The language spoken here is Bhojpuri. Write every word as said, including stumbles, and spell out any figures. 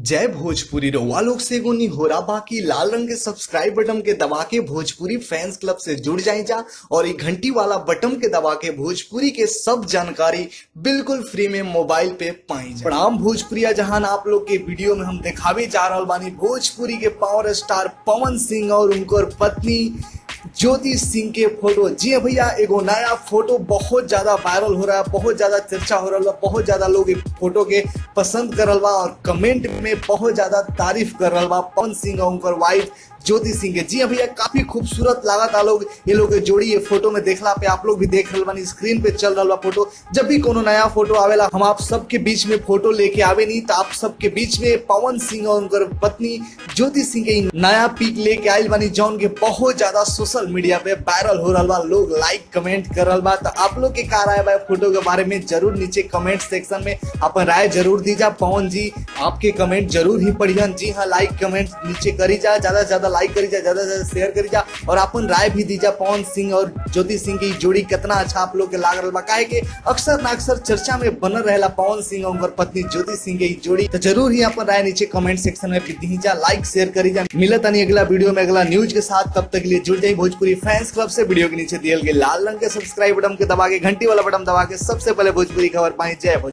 जय भोजपुरी रउआ लोग से एगो निहोरा बाकी लाल रंग के सब्सक्राइब बटन के दबा के भोजपुरी फैंस क्लब से जुड़ जाए जा और ये घंटी वाला बटन के दबा के भोजपुरी के सब जानकारी बिल्कुल फ्री में मोबाइल पे पाई जा। प्रणाम भोजपुरिया जहां आप लोग के वीडियो में हम दिखावे जा रहा बानी भोजपुरी के पावर स्टार पवन सिंह और उनकर पत्नी ज्योति सिंह के फोटो। जी हाँ भैया, एगो नया फोटो बहुत ज्यादा वायरल हो रहा है, बहुत ज्यादा चर्चा हो रहा है, बहुत ज्यादा लोग इस फोटो के पसंद कर रहा बा और कमेंट में बहुत ज्यादा तारीफ कर रहा बा पवन सिंह और उनकर वाइफ ज्योति सिंह के। जी हाँ भैया, काफी खूबसूरत लागत आ लोग ये लोग के जोड़ी ये फोटो में देखला पे आप लोग भी देख रहे बानी, स्क्रीन पे चल रहा बा फोटो। जब भी कोनो नया फोटो आवेला हम आप सबके बीच में फोटो लेके आवे नहीं, तो आप सबके बीच में पवन सिंह और उनकर पत्नी ज्योति सिंह के नया पिक लेके आयल बानी, जौन के बहुत ज्यादा सोशल मीडिया पे वायरल हो रहा बा, लोग लाइक कमेंट कर रहा बा। तो आप लोग के का राय बा फोटो के बारे में जरूर नीचे कमेंट सेक्शन में अपन राय जरूर दीजा। पवन जी आपके कमेंट जरूर ही पढ़ियन। जी हाँ, लाइक कमेंट नीचे करी जा, ज्यादा से ज्यादा लाइक करी जा, ज्यादा से ज्यादा शेयर करी जा और अपन राय भी दीजा पवन सिंह और ज्योति सिंह की जोड़ी कितना अच्छा आप लोग के लाग रहा बा। काहे के अक्सर ना अक्सर चर्चा में बनल रहेला पवन सिंह और उनकर पत्नी ज्योति सिंह की जोड़ी। तो जरूर ही अपन राय नीचे कमेंट सेक्शन में दी जा, लाइक शेयर करी जा। मिलत नहीं अगला वीडियो में अगला न्यूज के साथ, तब तक के लिए जुड़ जाइए भोजपुरी फैंस क्लब से। वीडियो के नीचे दिए गए लाल रंग के सब्सक्राइब बटन के दबा के घंटी वाला बटन दबा के सबसे पहले भोजपुरी खबर पाई। जय भोजपुरी।